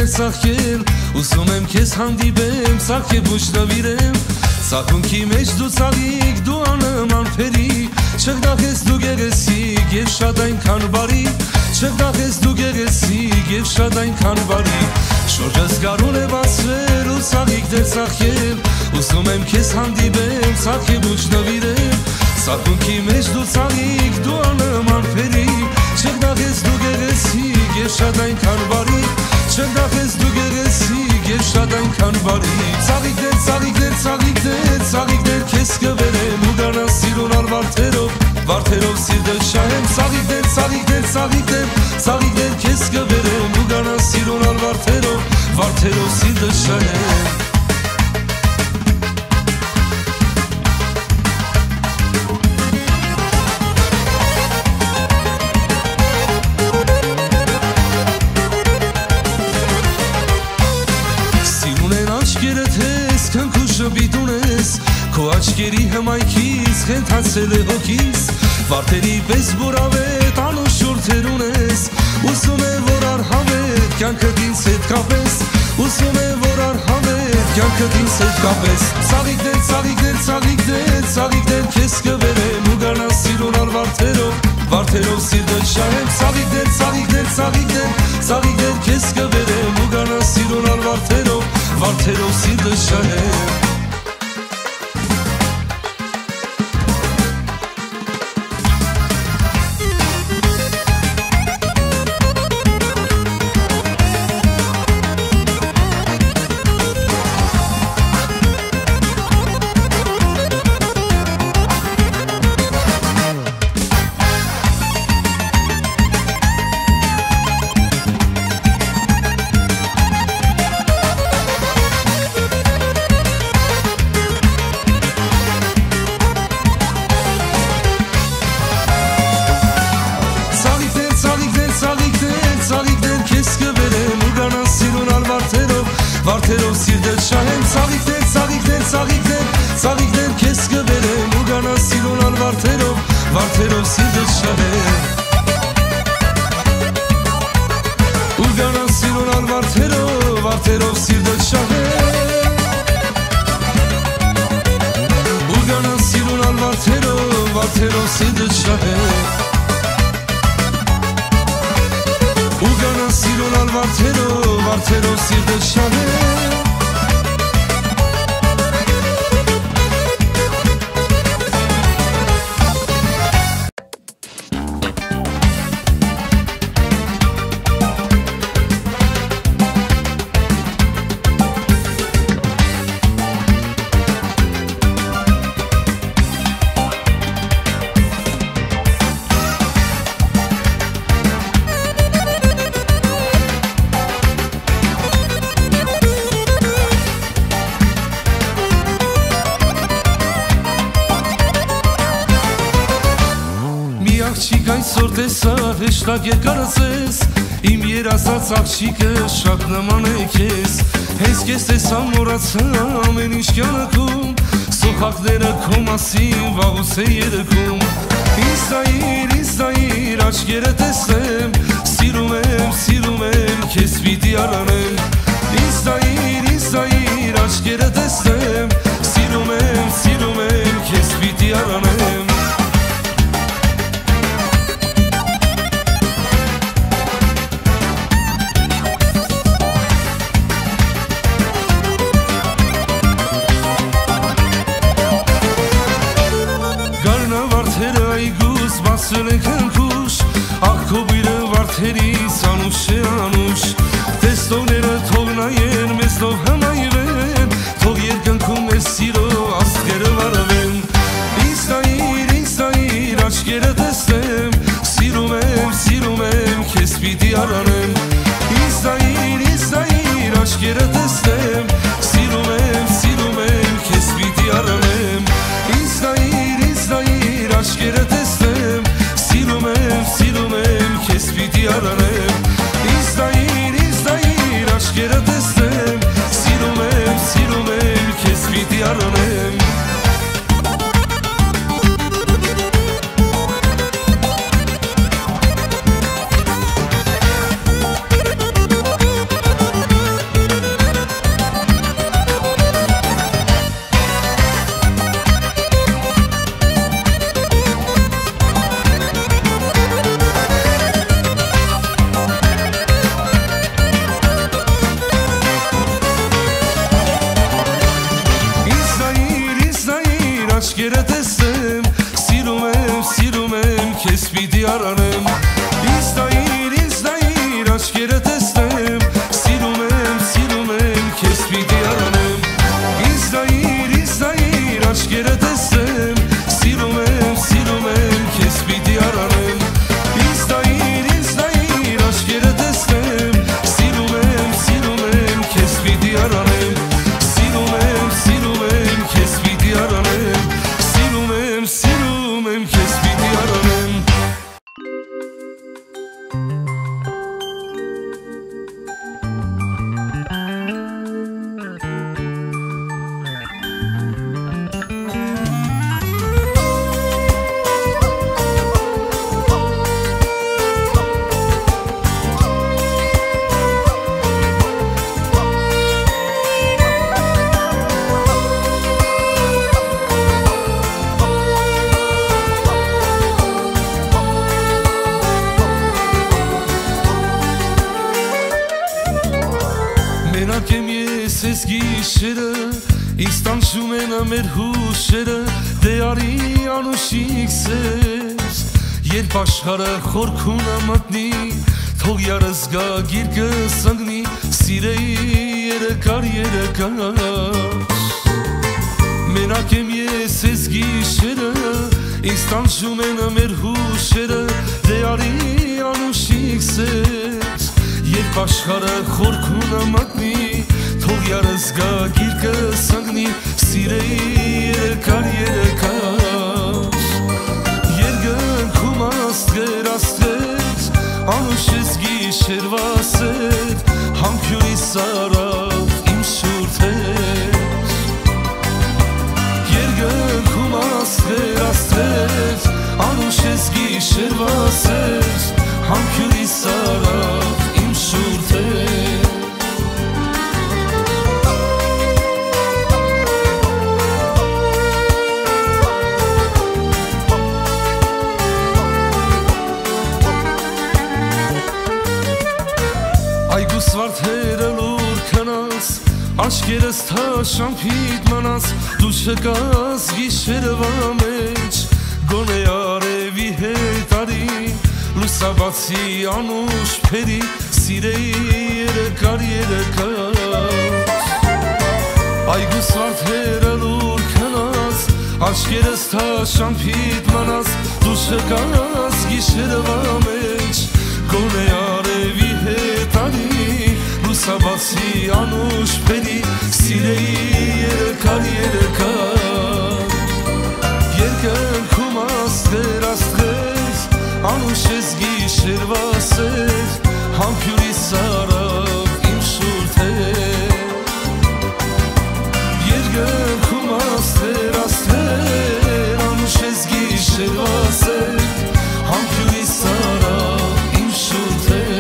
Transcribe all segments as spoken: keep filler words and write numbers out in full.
դեր ծաղկել Ուսում եմ քեզ հանդիպեմ, ծաղկել ոչ նվիրեմ Ծաղունքի մեջ դու ծաղիկ, դու աննման փերի Չգնահես դու գեղեցիկ և շատ այնքան բարի Չգնահես դու գեղեցիկ և շատ այնքան բարի Շորջս գարուն է բացվել ու ծաղիկ դեր ծաղկել Ուսում եմ քեզ հանդիպեմ, ծաղկել ոչ նվիրեմ Ծաղունքի մեջ դու ծաղիկ, դու աննման փերի Չգնահես դու գեղեցիկ և շատ այնքան բարի Չգնահես դու գեղեցիկ և շատ այնքան բարի Ծաղիկ դեր, ծաղիկ դեր, ծաղիկ դեր, ծաղիկ դեր քեզ կբերեմ ու գանան սիրունալ վարդերով, վարդերով սիրտը շահեմ Ծաղիկ դեր, ծաղիկ դեր, ծաղիկ դեր, ծաղիկ դեր քեզ կբերեմ ու գանան սիրունալ վարդերով, վարդերով սիրտը շահեմ Քո աչքերի հմայքից խենթացել է հոգիս Վարդերի պես բուրավետ անուշուր թեր ունես Ուսում է որ արհավետ կյանքդ ինձ հետ կապես Ուսում է որ արհավետ կյանքդ ինձ հետ կապես Ծաղիկ դեր, ծաղիկ դեր, ծաղիկ դեր, ծաղիկ դեր քեզ կբերեմ ու գանան սիրունալ վարդերով, վարդերով սիրտը շահեմ Ծաղիկ դեր, ծաղիկ դեր, ծաղիկ դեր, ծաղիկ դեր քեզ կբերեմ ու գանան սիրունալ վարդերով, վարդերով սիրտը շահեմ Վարդերով սիրտը շահեմ Ծաղիկ դեր, ծաղիկ դեր, ծաղիկ դեր, ծաղիկ դեր քեզ կբերեմ ու գանան սիրունալ վարդերով, վարդերով սիրտը շահեմ Ու գանան սիրունալ վարդերով, վարդերով սիրտը շահեմ Ու գանան սիրունալ վարդերով, վարդերով սիրտը շահեմ Ու գանան սիրունալ վարդերով, վարդերով սիրտը շահեմ Աղջիկ այսօր տեսա հեշտակ երկարացես Իմ երազած աղջիկը շատ նման է քեզ Հենց կես տեսա մոռացա ամեն ինչ կյանքում Սոխակները քո մասին վաղուց է երգում Ինձ տայիր, ինձ տայիր աչքերը տեսնեմ Սիրում եմ, սիրում եմ քեզ պիտի արանեմ Ինձ տայիր, ինձ տայիր աչքերը տեսնեմ Սիրում եմ, սիրում եմ քեզ պիտի արանեմ Սպասել ենք հնքուշ, աղ քո բույրը վարդերից անուշ է անուշ Տեսնողները թող նայեն, մեզ թող հմայվեն Թող երկնքում մեզ սիրո աստղերը վարվեն Ինձ տայիր, ինձ տայիր աչքերը տեսնեմ Սիրում եմ, սիրում եմ, քեզ պիտի արանեմ Ինձ տայիր, ինձ տայիր աչքերը տեսնեմ Սիրում եմ, սիրում եմ, քեզ պիտի արանեմ Ինձ տայիր, ինձ տայիր աչքերը տեսնեմ Սիրում եմ, սիրում եմ, քեզ պիտի արանեմ Ինձ տայիր աչքերը տեսնեմ Սիրում եմ, սիրում եմ, քեզ պիտի արանեմ Ինձ տայիր, ինձ տայիր, աչքերը տեսնեմ Սիրում եմ, սիրում եմ, քեզ պիտի արանեմ Ինձ տայիր, ինձ տայիր, աչքերը տեսնեմ Սիրում եմ, սիրում եմ, քեզ պիտի արանեմ Ինձ տայիր, ինձ տայիր, աչքերը տեսնեմ Սիրում եմ, սիրում եմ, քեզ պիտի արանեմ Սիրում եմ, սիրում եմ, քեզ պիտի արանեմ Սիրում եմ, սիրում եմ, քեզ պիտի արանեմ Մենակ եմ ես ես գիշերը Ինձ տանջում են մեր հուշերը Դե արի անուշիկ սեր Երբ աշխարհը խորքունը մտնի Թող յարս գա գիրկը սնգնի Սիրեի երեկար երեկար Մենակ եմ ես ես գիշերը Ինձ տանջում են մեր հուշերը Դե արի անուշիկ սեր Երբ աշխարհը խորքունը մտնի Թող յարս գա գիրկը սնգնի Սիրեի երեկար երեկար Երգնքում աստղեր աստղեր Անուշ ես գիշերվա սեր Համբյուրիս արավ իմ շուրթեր Երգնքում աստղեր աստղեր Անուշ ես գիշերվա սեր Համբյուրիս արավ իմ շուրթեր Այգու սվարդերը լուր քնած Աչքերս թաշամփիտ մնաց Դու չկաս գիշերվա մեջ Գոնե արևի հետ արի Լուսաբացի անուշ փերի Սիրեի երեկար երեկար Այգու սվարդերը լուր քնած Աչքերս թաշամփիտ մնաց Դու չկաս գիշերվա մեջ Գոնե արևի հետ արի Լուսաբացի անուշ փերի Սիրեի երեկար երեկար Երկնքում աստղեր աստղեր Անուշ ես գիշերվա սեր Համբյուրիս արավ իմ շուրթեր Երկնքում աստղեր աստղեր Անուշ ես գիշերվա սեր Համբյուրիս արավ իմ շուրթեր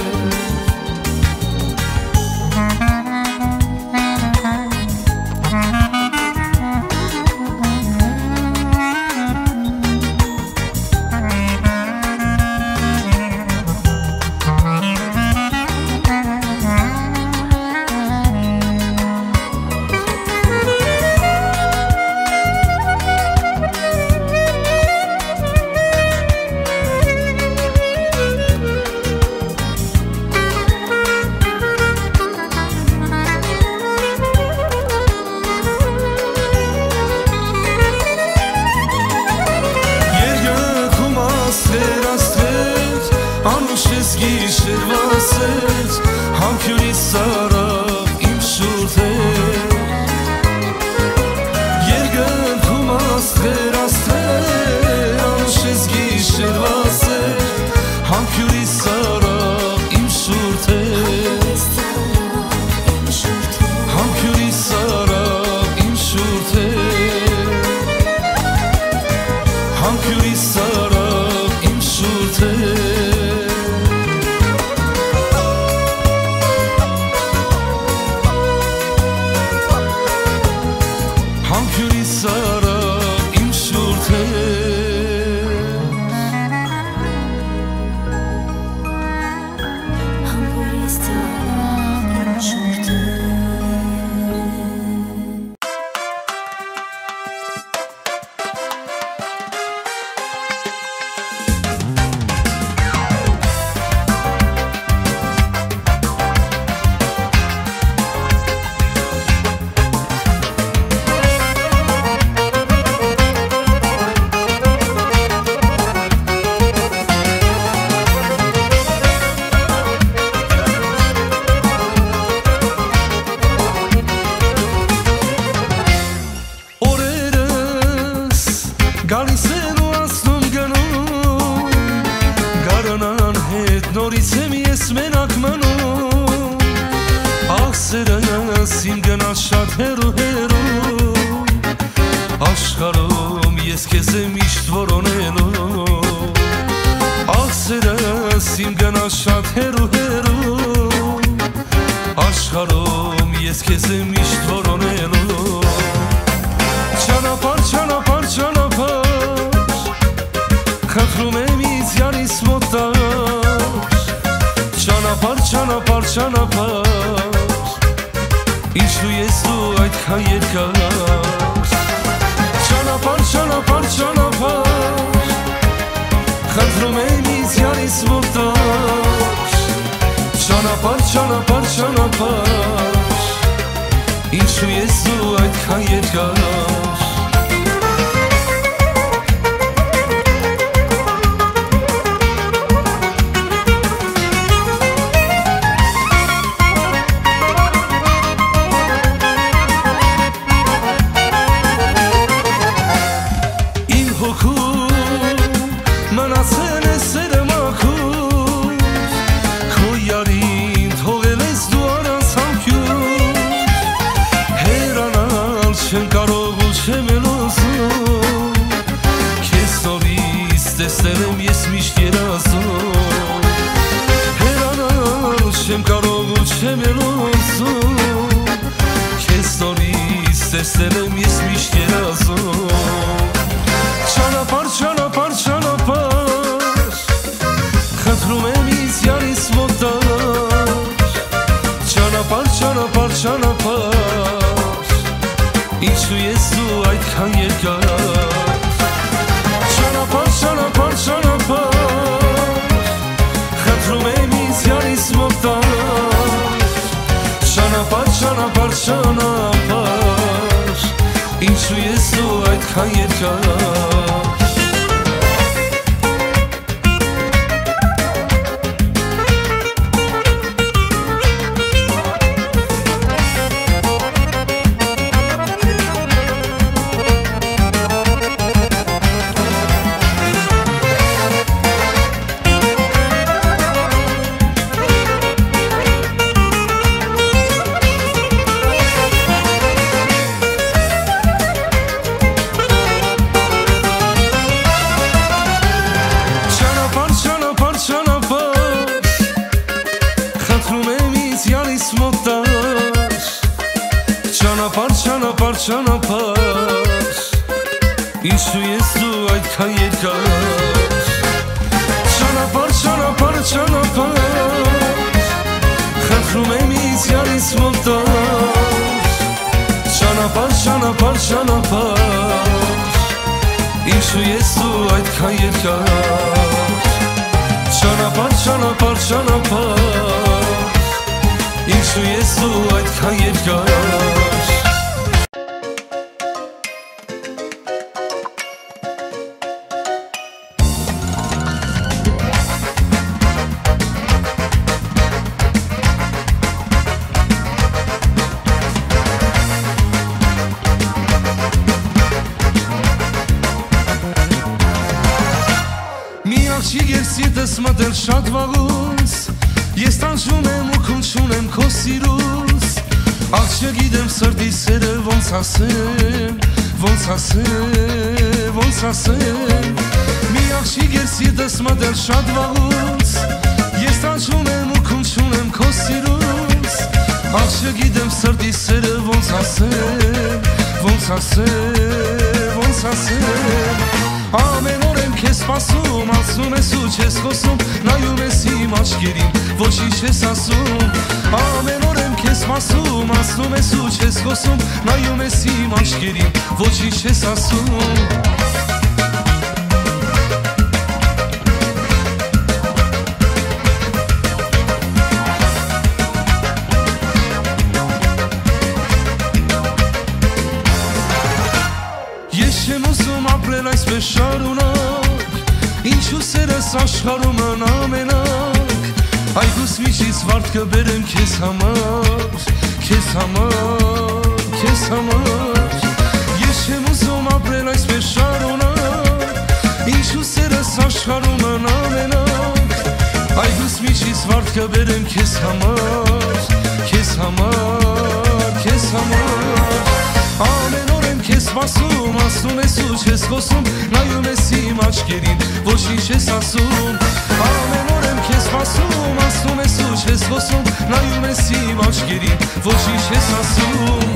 Անուշ ես գիշերվա սեր Համբյուրիս արավ իմ շուրթեր Երկնքում աստղեր աստղեր Անուշ ես գիշերվա սեր Համբյուրիս արավ իմ շուրթեր Համբյուրիս արավ իմ շուրթեր Համբյուրիս արավ իմ շուրթեր Գալիս են ու ասնում գնում Գարանան հետ նորից եմ ես մենակ մնում Ախ սերս իմ գնաց շատ հեռու հեռու Աշխարհում ես քեզ եմ միշտ որոնելու Ախ սերս իմ գնաց շատ հեռու հեռու Աշխարհում ես քեզ եմ միշտ որոնելու Ճանապարհ, ճանապարհ, ճանապարհ Խնդրում եմ ինձ յանից մոտար Ճանապարհ, ճանապարհ, ճանապարհ Ինչու ես դու այդքան երկար Ճանապարհ, ճանապարհ, ճանապարհ Խնդրում եմ ինձ յանից մոտար Ճանապարհ, ճանապարհ, ճանապարհ Ինչու ես դու այդքան երկար Չեմ կարող ու չեմ էլ ուզում Քեզ նորից տեսնել եմ ես միշտ երազում Հեռանալ չեմ կարող ու չեմ էլ ուզում Քեզ նորից տեսնել եմ ես միշտ երազում Ճանապարհ, ճանապարհ, ճանապարհ Խնդրում եմ ինձ յանից մոտար Ճանապարհ, ճանապարհ, ճանապարհ Ինչու ես դու այդքան երկար Ճանապարհ, ճանապարհ, ճանապարհ Խնդրում եմ ինձ յանից մոտար Ճանապարհ, ճանապարհ, ճանապարհ Ինչու ես դու այդքան երկար Ճանապարհ, ճանապարհ, ճանապարհ Ինչու ես դու այդքան երկար Ճանապարհ, ճանապարհ, ճանապարհ Խնդրում եմ ինձ յանից մոտար Ճանապարհ, ճանապարհ, ճանապարհ Ինչու ես դու այդքան երկար Ճանապարհ, ճանապարհ, ճանապարհ Ինչու ես դու այդքան երկար Մի աղջիկ էր սիրտս մտել շատ վաղուց Ես տանջում եմ ու քնչում եմ քո սիրուց Աղ չգիտեմ սրտի սերը ոնց ասեմ Ոնց ասեմ, ոնց ասեմ Մի աղջիկ էր սիրտս մտել շատ վաղուց Ես տանջում եմ ու քնչում եմ քո սիրուց Աղ չգիտեմ սրտի սերը ոնց ասեմ Ոնց ասեմ, ոնց ասեմ Ամեն օր եմ քեզ սպասում, ասում ես ու չես խոսում Նայում ես իմ աչքերին, ոչինչ չես ասում Ամեն օր եմ քեզ սպասում, ասում ես ու չես խոսում Նայում ես իմ աչքերին, ոչինչ չես ասում Ես չեմ ուզում ապրել այսպես շարունակ Ինչու սերս աշխարհում ամենակ Այգուս միջից վարդ կբերեմ քեզ համար Քեզ համար, քեզ համար Ես չեմ ուզում ապրել այսպես շարունակ ոսկե բերեմ քեզ համար, քեզ համար, քեզ համար Ամեն օր եմ քեզ սպասում, ասում ես ու չես խոսում Նայում ես իմ աչքերին, ոչինչ ես ասում Ամեն օր եմ քեզ սպասում, ասում ես ու չես խոսում Նայում ես իմ աչքերին, ոչինչ ես ասում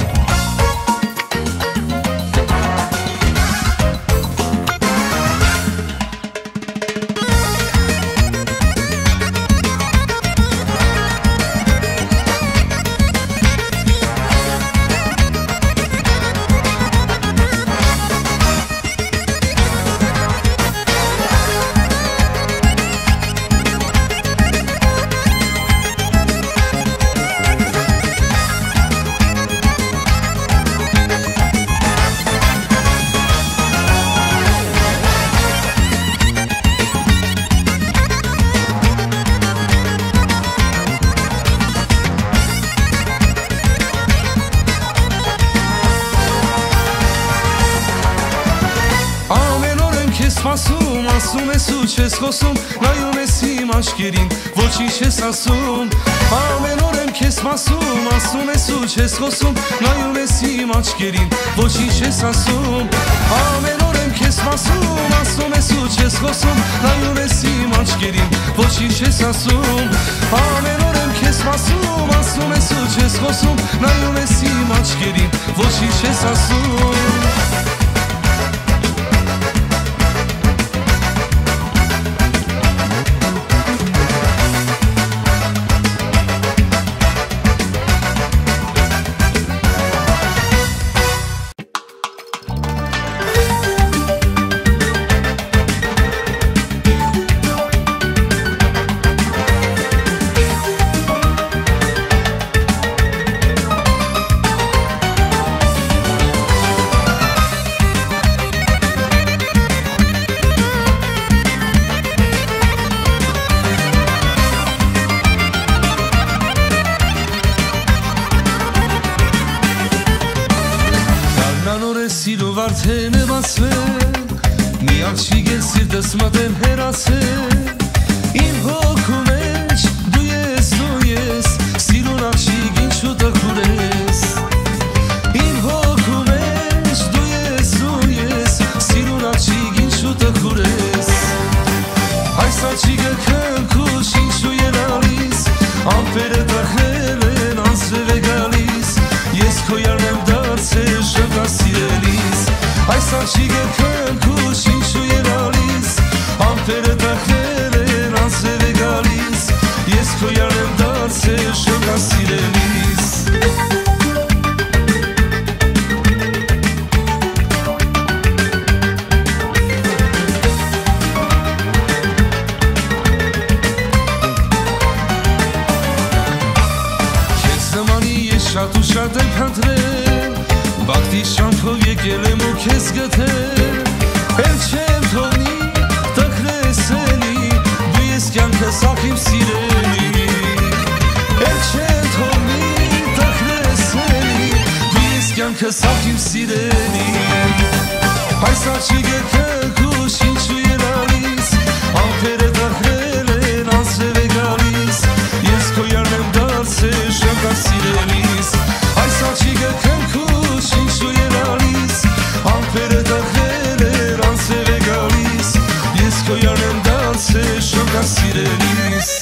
Ասում, ասում ես ու չես խոսում Նայում ես իմ աչքերին, ոչինչ ես ասում Ամեն օր եմ քեզ սպասում, ասում ես ու չես խոսում Նայում ես իմ աչքերին, ոչինչ ես ասում Ամեն օր եմ քեզ սպասում, ասում ես ու չես խոսում Նայում ես իմ աչքերին, ոչինչ ես ասում Ամեն օր եմ քեզ սպասում, ասում ես ու չես խոսում Նայում ես իմ աչքերին, ոչինչ ես ասում Սիրով արդեն եմ ասվել Մի աղջիկ էլ սիրտս մտեմ հեռացել Իմ հոգու մեջ դու ես, դու ես Սիրուն աղջիկ ինչու տխուր ես Իմ հոգու մեջ դու ես, դու ես Սիրուն աղջիկ ինչու տխուր ես Այս աղջիկը քնքուշ ինչու ելալիս Ամպերը տխրել են անձրև է գալիս Ես քո յարն եմ դարձել շղա սիրելիս Այս աղջիկը քնքուշ ինչու ելալիս Ամպերը տխրել են անձրև է գալիս Ես քո յարն եմ դարձել շղա սիրելիս Շատ ու շատ եմ հանդրել Բաղթի շանքով եկել եմ ու քեզ գտել Էլ չեմ թողնի տխրես էլի Դու ես կյանքս ախ իմ սիրելի Էլ չեմ թողնի տխրես էլի Դու ես կյանքս ախ իմ սիրելի Այս աղջիկը քնքուշ ինչու ելալիս Ամպերը տխրել են անձրև է գալիս Ես քո յարն եմ դարձել շղա սիրելիս Այս աղջիկը քնքուշ ինչու ելալիս Ամպերը տխրել են անձրև է գալիս Ես քո յարն եմ դարձել շղա սիրելիս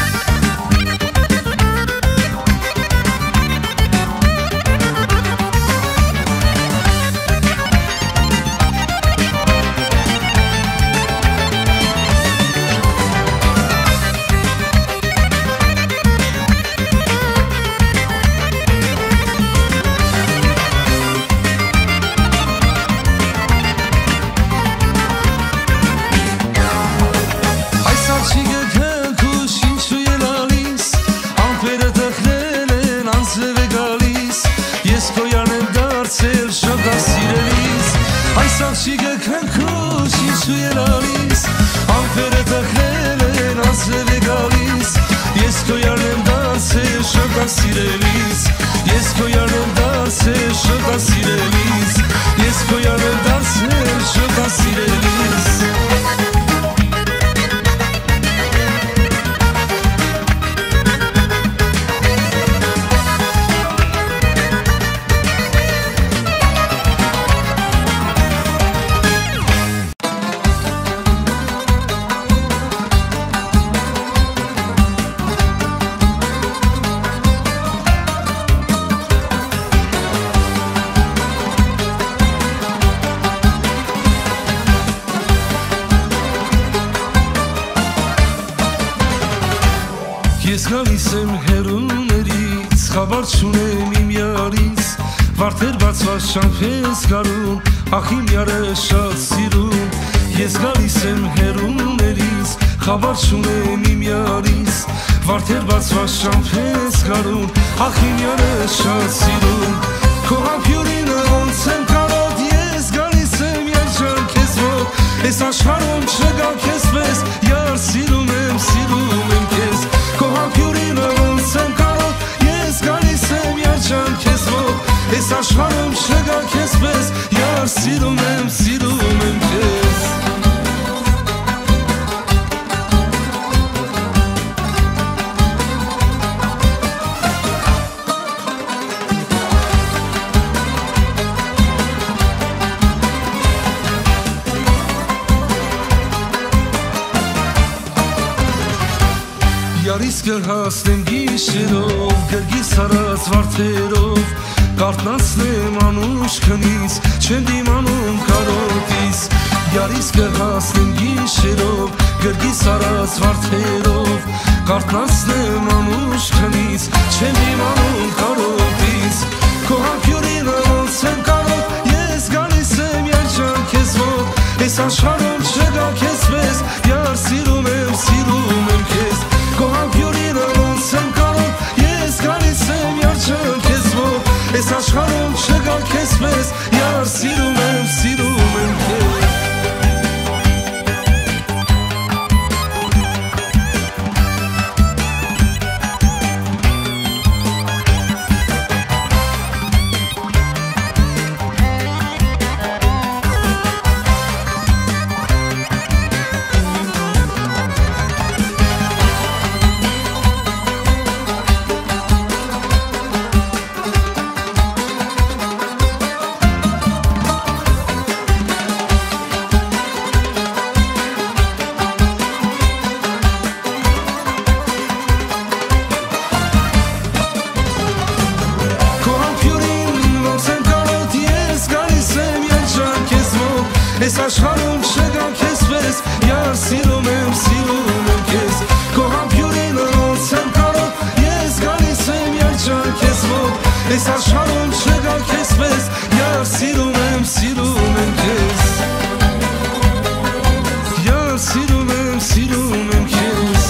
Աղջիկը քնքուշ ինչու ելալիս Ամպերը տխրել են անձրև է գալիս Ես քո յարն եմ դարձել շղա սիրելիս Ես քո յարն եմ դարձել շղա սիրելիս Ես քո յարն եմ դարձել շղա սիրելիս գալիս եմ հերուներից, խաբար չունեմ իմ յարից, վարդեր բացված շամփես գարուն, ախ իմ յարը շատ սիրուն։ Ես գալիս եմ հերուներից, խաբար չունեմ իմ յարից, վարդեր բացված շամփես գարուն, ախ իմ յարը շատ սիրուն։ Քո համբյուրինը ոնց եմ կարոտ, ես գալիս եմ երջան քեզ մոտ, այս աշխարհում չկա քեզպես, յար սիրում եմ, սիրում եմ քեզ։ Քո համբյուրինը ոնց եմ կարոտ, ես գալիս եմ երջան քեզ մոտ, այս աշխարհում չկա քեզպես, յար սիրում եմ, սիրում եմ քեզ։ Յարից կհասնեմ գիշերով, գրգիս հարած վարդերով, կարտնացնեմ անուշ քնից, չեմ դիմանում կարոտից։ Յարից կհասնեմ գիշերով, գրգիս հարած վարդերով, կարտնացնեմ անուշ քնից, չեմ դիմանում կարոտից։ Քո համբյուրինը ոնց եմ կարոտ, ես գալիս եմ երջան քեզ մոտ, այս աշխարհում չկա քեզպես, յար սիրում եմ, սիրում եմ քեզ։ Քո համբյուրինը ոնց եմ կարոտ, ես գալիս եմ երջան քեզ մոտ, այս աշխարհում չկա քեզպես, յար սիրում եմ, սիրում եմ քեզ։ Այս աշխարհում չկա քեզպես, յար սիրում եմ, սիրում եմ քեզ։ Քո համբյուրինը ոնց եմ կարոտ, ես գալիս եմ երջան քեզ մոտ, այս աշխարհում չկա քեզպես, յար սիրում եմ, սիրում եմ քեզ։ Յար սիրում եմ, սիրում եմ քեզ։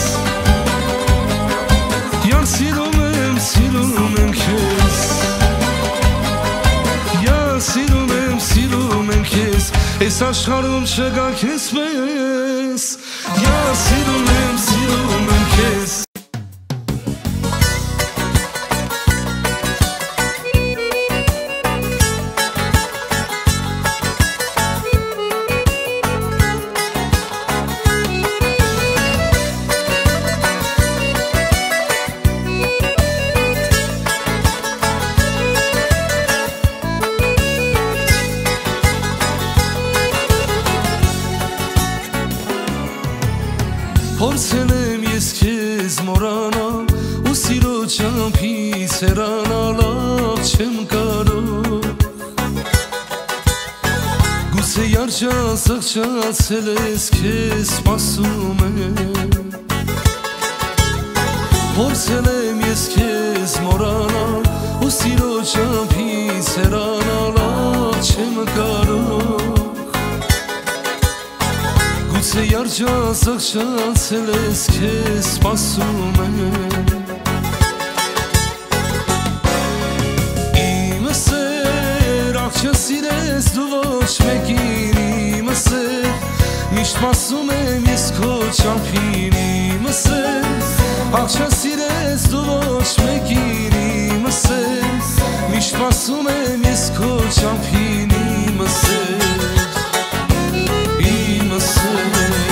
Յար սիրում եմ, սիրում եմ քեզ։ Յար սիրում եմ, սիրում եմ քեզ, այս աշխարհում չկա քեզպես, յար սիրում եմ, սիրում եմ քեզ։ Փորձել եմ ես քեզ մոռանալ ու սիրո ճամփից հեռանալ, ախ չեմ կարող։ Գուցե երջան սղճացել ես, քեզ սպասում եմ։ Փորձել եմ ես քեզ մոռանալ ու սիրո ճամփից հեռանալ, ախ չեմ կարող։ Գուցե երջան սղճացել ես, քեզ սպասում եմ։ Իմս էր, ախ չսիրես դու ոչ մեկին, իմս էր, միշտ սպասում եմ ես քո ճամփին, իմս էր, ախ չսիրես դու ոչ մեկին, իմս էր, միշտ սպասում եմ ես քո ճամփին, իմս էր, իմս էր։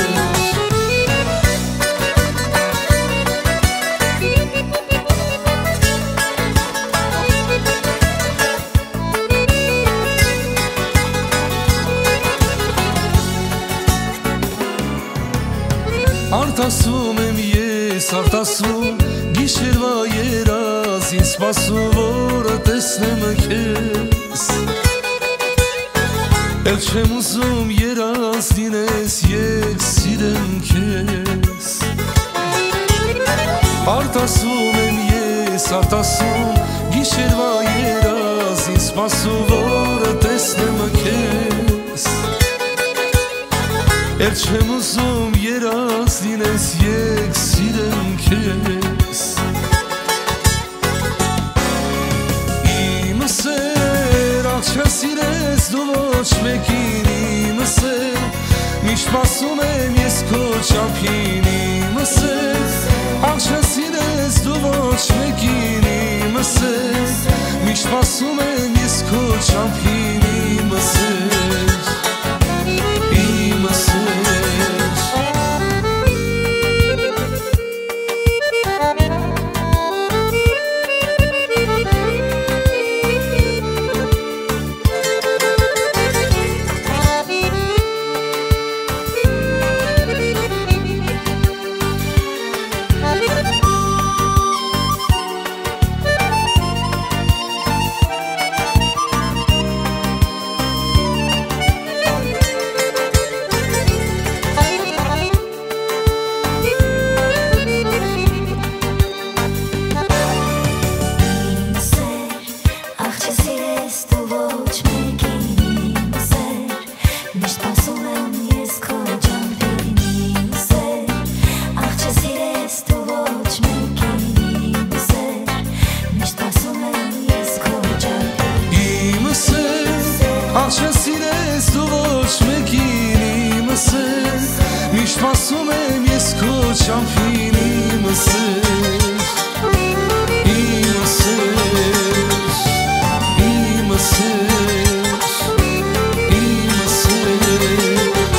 Արտասում եմ ես, արտասում, գիշերվա երազին սպասում, որ տեսնեմ քեզ։ Էլ չեմ ուզում երազ լինես, ես սիրեմ քեզ։ Արդ ասում եմ ես, արդ ասում գիշերվա երազ, ինձ սպասում որը տեսնեմ քեզ, էլ չեմ ուզում երազ լինես, եկ սիրեմ քեզ, իմս էր աղ չասիրես դու ոչ մեկին, իմս էր միշտ սպասում եմ ես քո չափին, իմս էր աղ չասիրես դու ոչ մեկին, իմս էր միշտ սպասում եմ ես քո չափին, իմս էր, իմս էր Չասիրես դու ոչ մեկին, իմս էր միշտ սպասում եմ ես քո չափին, իմս էր, իմս էր, իմս էր, իմս էր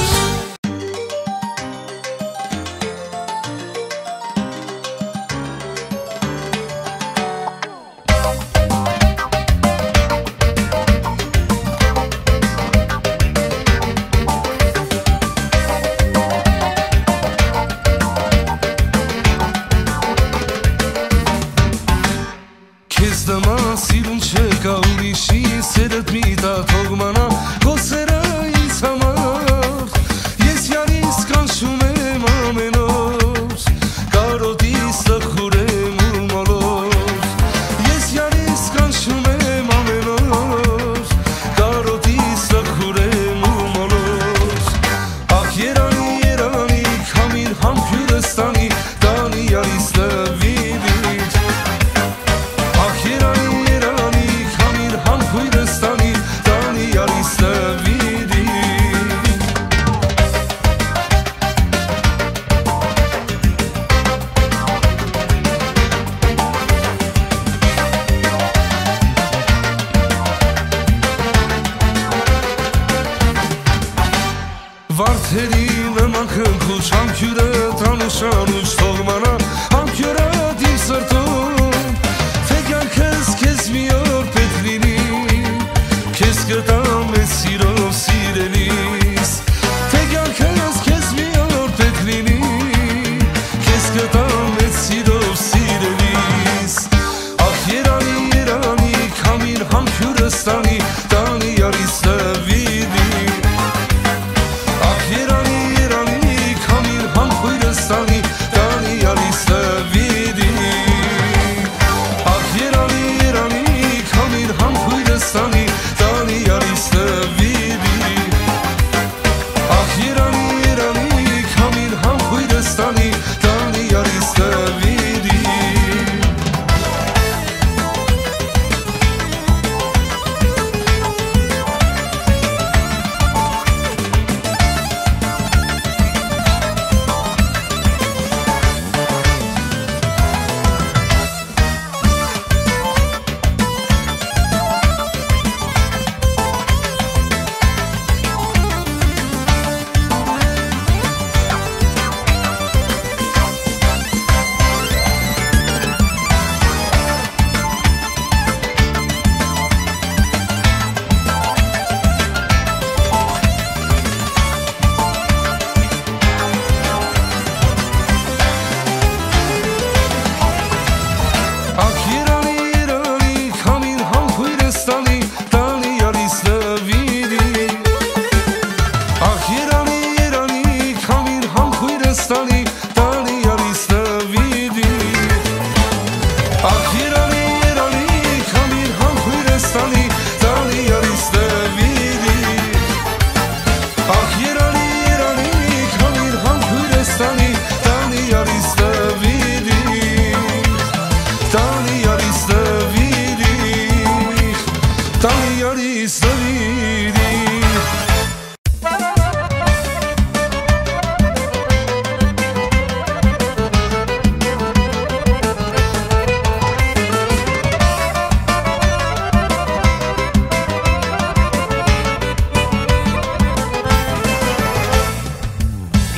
Սիրուն չկա ուրիշի սերդ մի տա թող մանա քո սերը ինձ համար, ես յարիս կանչում եմ ամեն օր, կարոտիս տխուրեմ ու մոլոր, ես յարիս կանչում եմ ամեն օր, կարոտիս տխուրեմ ու մոլոր, ախ երանի երանի քամին համբյուրը ստանի, տանի յարիս նվիրիր, ախ երանի Վարդերի նման քնքուշ համբյուրը տանուշանուշ թող մանա, համբյուրը իմ սրտում, թե կյանքս քեզ մի օր պետք լինի, քեզ կտամ ես սիրով սիրելիս, թե կյանքս քեզ մի օր պետք լինի, քեզ կտամ ես սիրով սիրելիս, ախ երանի երանի քամին համբյուրը ստանի, տանի յարիս նվիրի, երանի երանի քամին համբույրը ստանի, տանի յարիս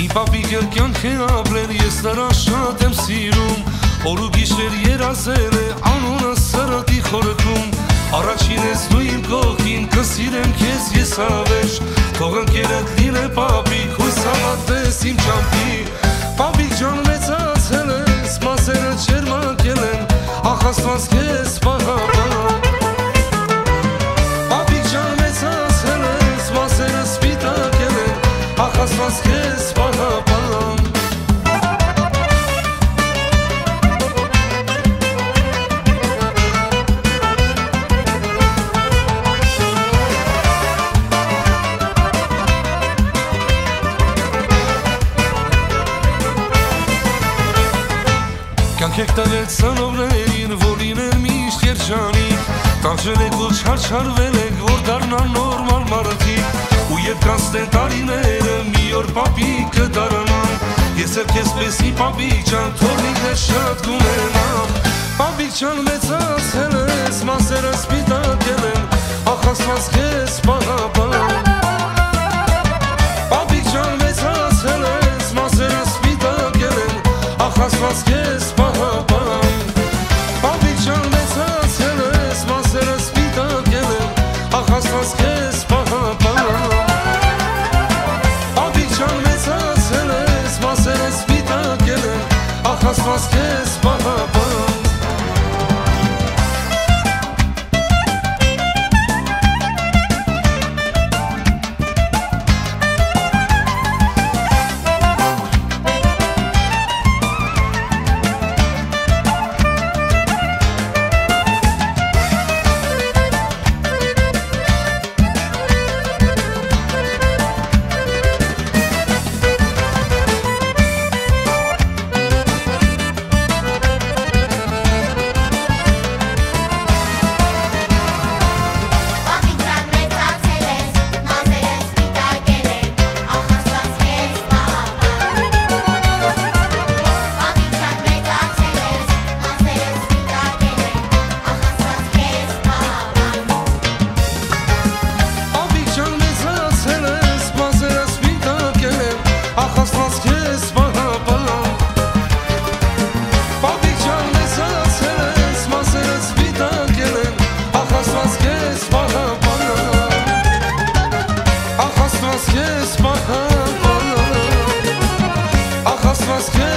պապիկ էլ կյանք է ապրել, ես նրան շատ եմ սիրում, օր ու գիշեր երազել է, անունը սրտի խորքում, առաջին ես դու իմ կողքին, կսիրեմ քեզ ես ավեշ, թող ընկերդ լինե պապիկ, հույս հավատես իմ ճամփի, պապիկ ջան մեծացել ես, մասերը չերմակել են, ախ Աստված քեզ պահապան, պապիկ ջան մեծացել ես, մասերը սպիտակել են, ախ Աստված քեզ պահապան, Կյանք եք տվել ծնողներին, որ լինեն միշտ երջանիկ, տանջել եք ու չարչարվել եք, որ դառնան նորմալ մարդիկ, ու երբ կանցնեն տարիները, մի օր պապիկ կդառնան, ես էլ քեզպեսի պապիկ ջան, թող ինքներս շատ կունենամ, պապիկ ջան մեծացել ես, մասերը սպիտակել են, ախ Աստված քեզ պահապան, պապիկ ջան մեծացել ես, մասերը սպիտակել են, ախ Աստված քեզ պահապան, պապիկ ջան մեծացել ես, մասերը սպիտակել են, ախ Աստված քեզ պահապան, պապիկ ջան մեծացել ես, մասերը սպիտակել են, ախ Աստված քեզ պահապան, Ach, Astված քեզ